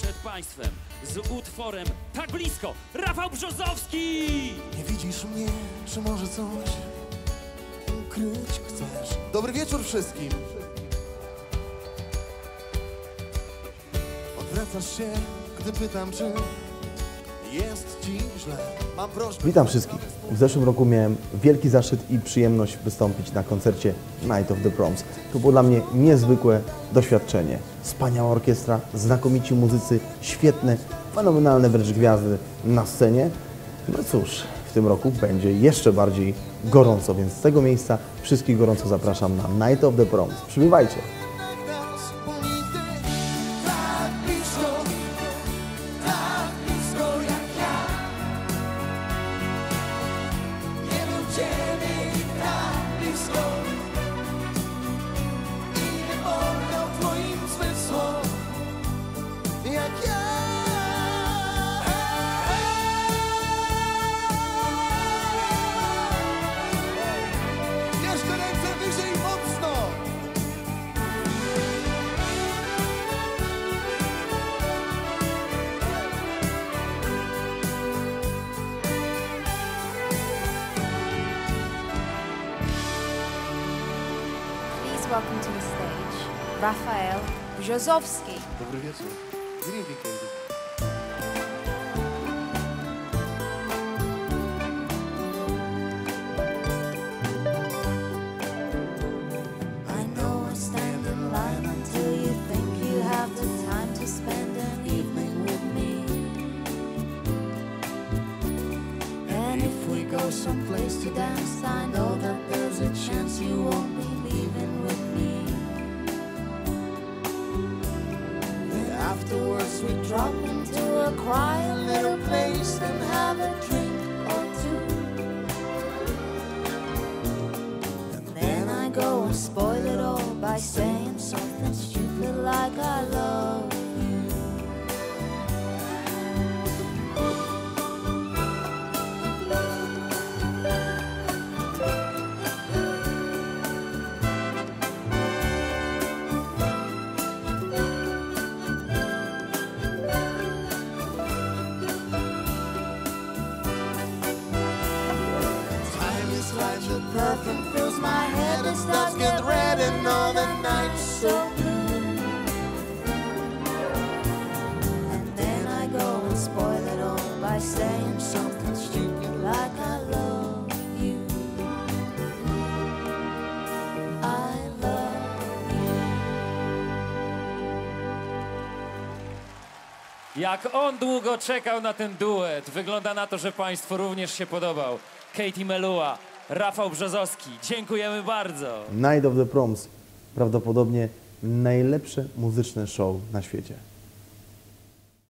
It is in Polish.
przed Państwem z utworem Tak Blisko, Rafał Brzozowski! Nie widzisz mnie, czy może coś ukryć chcesz? Dobry wieczór wszystkim! Odwracasz się, gdy pytam, czy jest ci źle. Mam prośbę... Witam wszystkich. W zeszłym roku miałem wielki zaszczyt i przyjemność wystąpić na koncercie Night of the Proms. To było dla mnie niezwykłe doświadczenie. Wspaniała orkiestra, znakomici muzycy, świetne, fenomenalne wręcz gwiazdy na scenie. No cóż, w tym roku będzie jeszcze bardziej gorąco, więc z tego miejsca wszystkich gorąco zapraszam na Night of the Proms. Przybywajcie! Welcome to the stage, Rafał Brzozowski. Dobry wieczór. Good evening, Katie. I know I stand in line until you think you have the time to spend an evening with me. And if we go someplace to dance, I know that there's a chance you won't be leaving with me. Afterwards we drop into a quiet little place and have a drink or two. And then I go and spoil it all by saying something stupid like I love you. The perfume fills my head and starts get red and all the nights so blue. And then I go and spoil it all by saying something stupid like I love you. I love you. Jak on długo czekał na ten duet. Wygląda na to, że Państwu również się podobał. Katie Melua, Rafał Brzozowski. Dziękujemy bardzo. Night of the Proms. Prawdopodobnie najlepsze muzyczne show na świecie.